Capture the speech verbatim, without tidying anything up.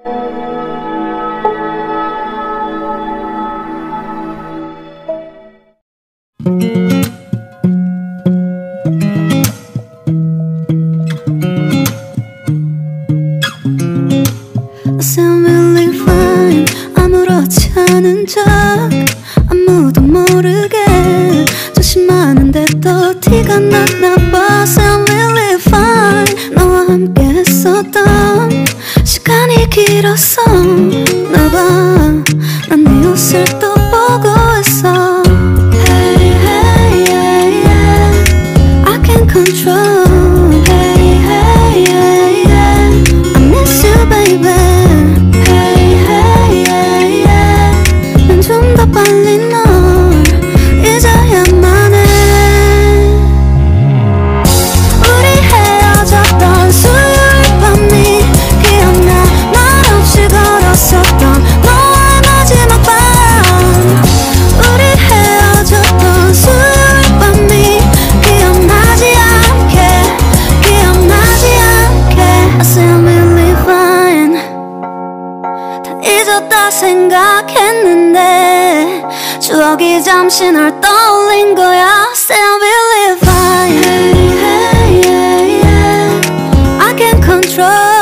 sound really fine. 아무렇지 않은 척 아무도 모르게 조심하는데 또 티가 났나봐. Sound really fine. 너와 함께 했었던 시간이 길었어 나봐. 난 네 옷을 또 보고 있어. Hey, hey, yeah, yeah. I can't control. Hey, hey, yeah, yeah. I miss you, baby. Hey, hey, yeah, yeah. 난 좀 더 빨리 널 잊어야만 해. 우리 헤어졌던 수요일 밤이 기억나. 말없이 걸었었던 너와의 마지막 밤. 우리 헤어졌던 수요일 밤이 기억나지 않게 기억나지 않게. I sound really fine. 다 잊었다 생각했는데 추억이 잠시 널 떠올린 거야. Sound really fine. Hey, hey, yeah, yeah. I can't control.